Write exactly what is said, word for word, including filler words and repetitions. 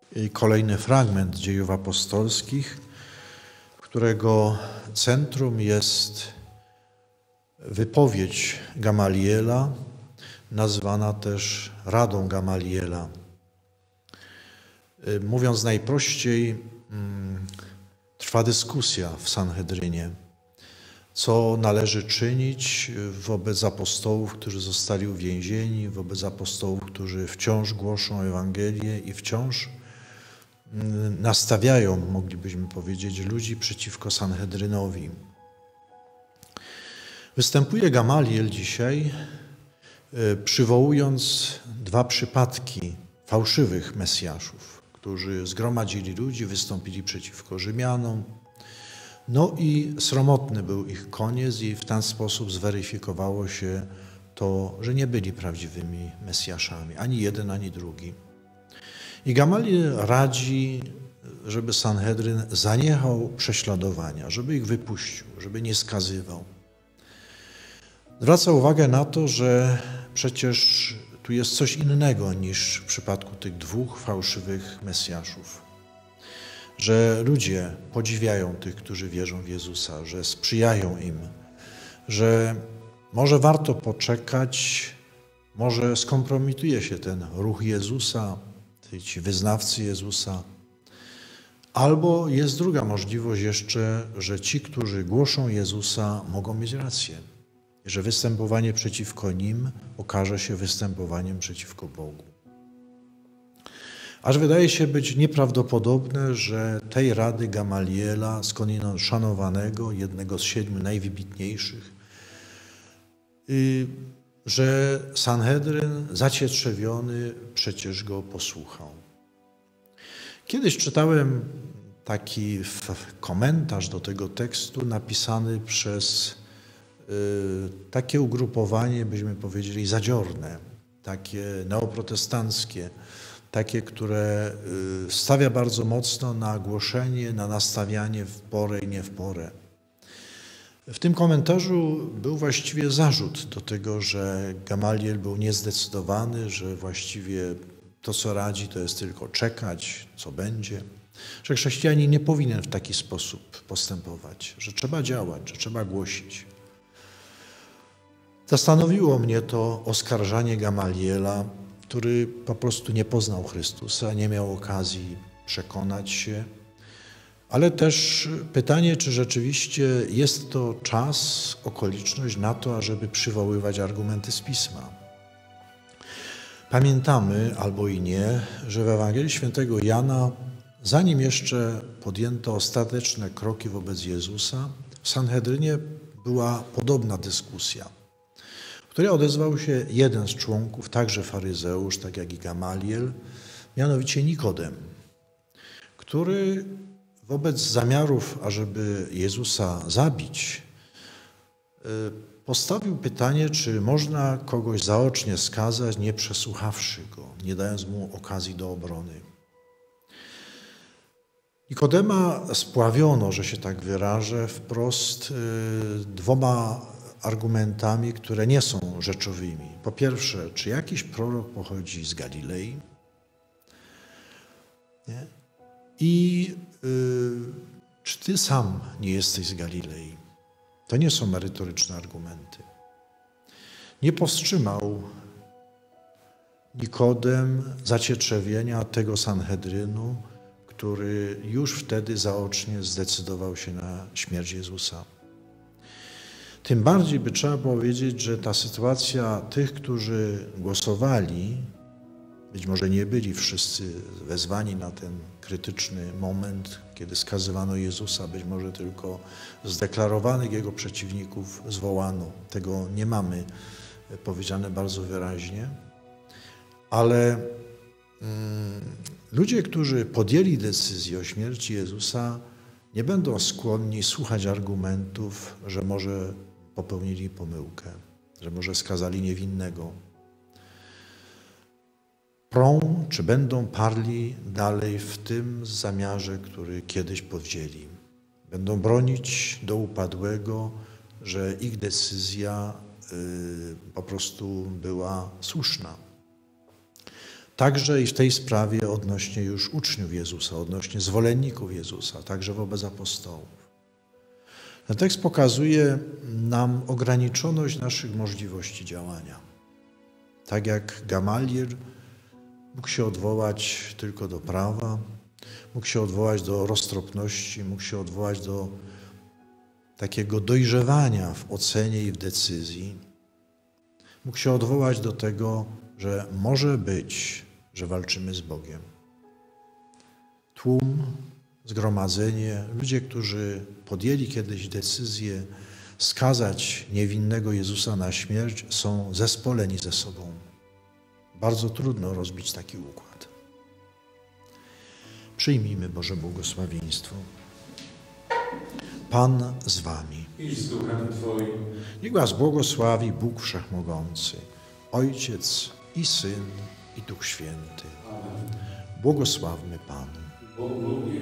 I kolejny fragment Dziejów Apostolskich, którego centrum jest wypowiedź Gamaliela, nazwana też Radą Gamaliela. Mówiąc najprościej, trwa dyskusja w Sanhedrynie, co należy czynić wobec apostołów, którzy zostali uwięzieni, wobec apostołów, którzy wciąż głoszą Ewangelię i wciąż nastawiają, moglibyśmy powiedzieć, ludzi przeciwko Sanhedrynowi. Występuje Gamaliel dzisiaj, przywołując dwa przypadki fałszywych Mesjaszów, którzy zgromadzili ludzi, wystąpili przeciwko Rzymianom. No i sromotny był ich koniec i w ten sposób zweryfikowało się to, że nie byli prawdziwymi Mesjaszami, ani jeden, ani drugi. I Gamaliel radzi, żeby Sanhedryn zaniechał prześladowania, żeby ich wypuścił, żeby nie skazywał. Zwraca uwagę na to, że przecież tu jest coś innego niż w przypadku tych dwóch fałszywych Mesjaszów. Że ludzie podziwiają tych, którzy wierzą w Jezusa, że sprzyjają im, że może warto poczekać, może skompromituje się ten ruch Jezusa, ci wyznawcy Jezusa. Albo jest druga możliwość jeszcze, że ci, którzy głoszą Jezusa, mogą mieć rację. Że występowanie przeciwko nim okaże się występowaniem przeciwko Bogu. Aż wydaje się być nieprawdopodobne, że tej rady Gamaliela, skądinąd szanowanego, jednego z siedmiu najwybitniejszych, że Sanhedryn zacietrzewiony przecież go posłuchał. Kiedyś czytałem taki komentarz do tego tekstu napisany przez takie ugrupowanie, byśmy powiedzieli, zadziorne, takie neoprotestanckie, takie, które stawia bardzo mocno na głoszenie, na nastawianie w porę i nie w porę. W tym komentarzu był właściwie zarzut do tego, że Gamaliel był niezdecydowany, że właściwie to, co radzi, to jest tylko czekać, co będzie, że chrześcijanin nie powinien w taki sposób postępować, że trzeba działać, że trzeba głosić. Zastanowiło mnie to oskarżanie Gamaliela, który po prostu nie poznał Chrystusa, nie miał okazji przekonać się, ale też pytanie, czy rzeczywiście jest to czas, okoliczność na to, ażeby przywoływać argumenty z Pisma. Pamiętamy, albo i nie, że w Ewangelii Świętego Jana, zanim jeszcze podjęto ostateczne kroki wobec Jezusa, w Sanhedrynie była podobna dyskusja, w której odezwał się jeden z członków, także faryzeusz, tak jak i Gamaliel, mianowicie Nikodem, który wobec zamiarów, ażeby Jezusa zabić, postawił pytanie, czy można kogoś zaocznie skazać, nie przesłuchawszy go, nie dając mu okazji do obrony. Nikodema spławiono, że się tak wyrażę, wprost dwoma argumentami, które nie są rzeczowymi. Po pierwsze, czy jakiś prorok pochodzi z Galilei? Nie? I y, czy ty sam nie jesteś z Galilei? To nie są merytoryczne argumenty. Nie powstrzymał Nikodem zacietrzewienia tego Sanhedrynu, który już wtedy zaocznie zdecydował się na śmierć Jezusa. Tym bardziej by trzeba powiedzieć, że ta sytuacja tych, którzy głosowali, być może nie byli wszyscy wezwani na ten krytyczny moment, kiedy skazywano Jezusa, być może tylko zdeklarowanych Jego przeciwników zwołano. Tego nie mamy powiedziane bardzo wyraźnie, ale mm, ludzie, którzy podjęli decyzję o śmierci Jezusa, nie będą skłonni słuchać argumentów, że może popełnili pomyłkę, że może skazali niewinnego. Prą, czy będą parli dalej w tym zamiarze, który kiedyś powzięli. Będą bronić do upadłego, że ich decyzja y, po prostu była słuszna. Także i w tej sprawie odnośnie już uczniów Jezusa, odnośnie zwolenników Jezusa, także wobec apostołów. Ten tekst pokazuje nam ograniczoność naszych możliwości działania. Tak jak Gamaliel mógł się odwołać tylko do prawa, mógł się odwołać do roztropności, mógł się odwołać do takiego dojrzewania w ocenie i w decyzji. Mógł się odwołać do tego, że może być, że walczymy z Bogiem. Tłum, zgromadzenie, ludzie, którzy podjęli kiedyś decyzję skazać niewinnego Jezusa na śmierć, są zespoleni ze sobą. Bardzo trudno rozbić taki układ. Przyjmijmy Boże błogosławieństwo. Pan z wami. I z duchem Twoim. Niech was błogosławi Bóg Wszechmogący, Ojciec i Syn i Duch Święty. Amen. Błogosławmy Pana. Bogu